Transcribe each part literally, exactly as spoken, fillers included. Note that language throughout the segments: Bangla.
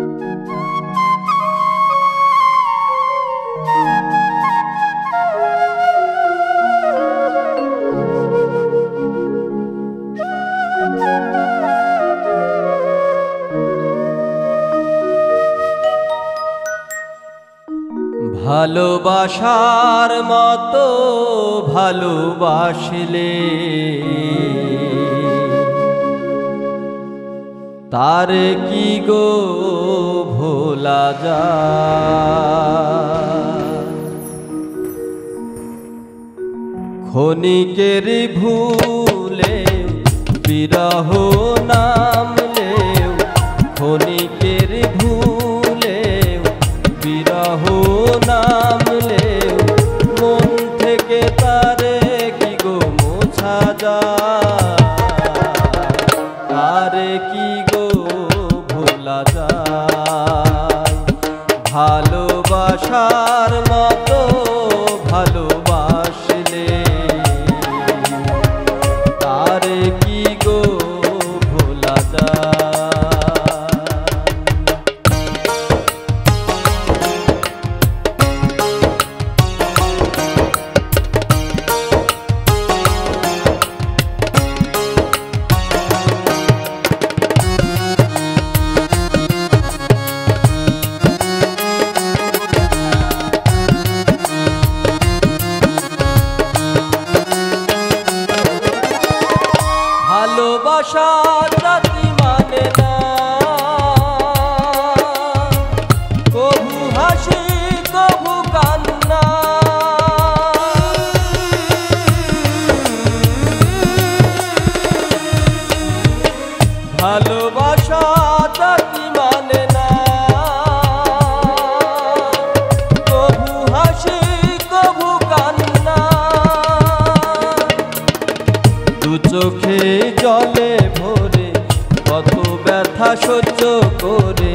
ভালোবাসার মতো ভালোবাসলে তার কি গো ভোলা যায়। ক্ষণিকের ভুলে বিরহ নামলে, ক্ষণিকের ভুলে বিরহ নামলে মন থেকে তারে কি গো মোছা যায়, তারে কি গো ভোলা যায়। ভালোবাসার মতো ভালোবাসলে তারে কি গো ভোলা যায়। ভালোবাসা জাতি মানে না, কভু হাসি কভু কান্না। ভালোবাসা জাতি মানে না, কভু হাসি কভু কান্না। দু চোখে জলে ভরে কত ব্যথা সহ্য করে,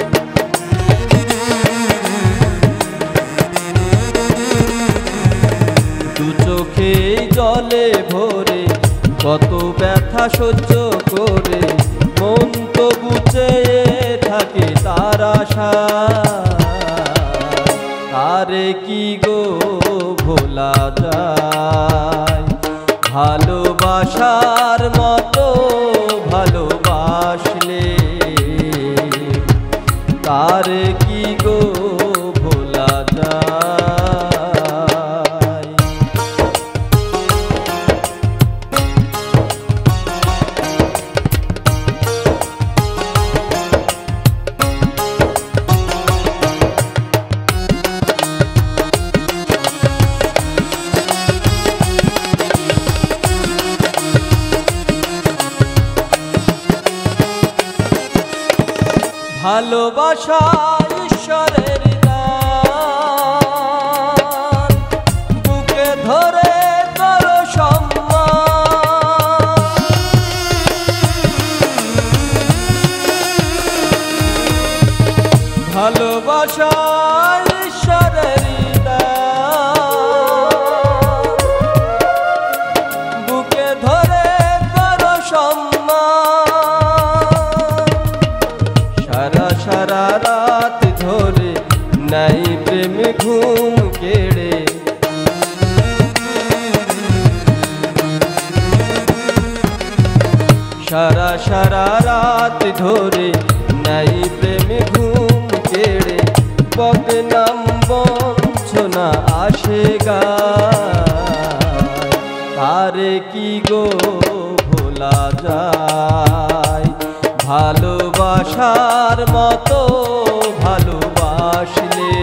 দু চোখে জলে ভরে কত ব্যথা সহ্য করে মন তো বুঝে থাকে তার আশা, তারে কি গো ভোলা যায়। ভালোবাসার মতো ভালোবাসলে তারে কি গো ভোলা যায়। ভালোবাসা ঈশ্বরের দান, বুকে ধরে করো সম্মান। ভালোবাসা ঈশ্বরের দান, বুকে ধরে করো সম্মান। সারা সারা রাত ধরে নাই প্রেম ঘুম কেড়ে, সারা সারা রাত ধরে নাই প্রেম ঘুম কেড়ে। বদনাম বঞ্চনা আসে গায়, তারে কি গো ভোলা যায়। ভালোবাসার মতো ভালোবাসলে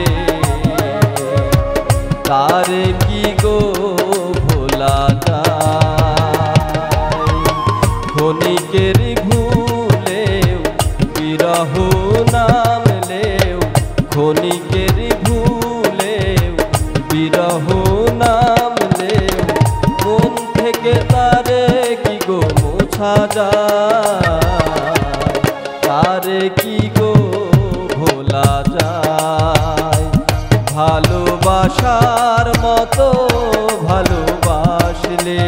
তারে কি গো ভোলা যায়। ক্ষণিকের ভুলেও বিরহ নামলেও, ক্ষণিকের ভুলেও বিরহ নামলেও মন থেকে তারে কি গো মোছা যায়, তারে কি গো ভোলা যায়। ভালোবাসার মতো ভালোবাসলে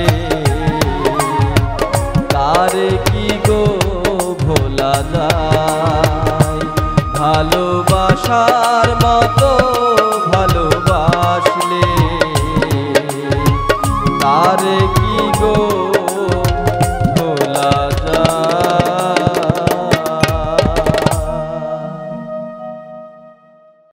তারে কি গো ভোলা যায়। ভালোবাসার মতো ভালোবাসলে তারে কি গো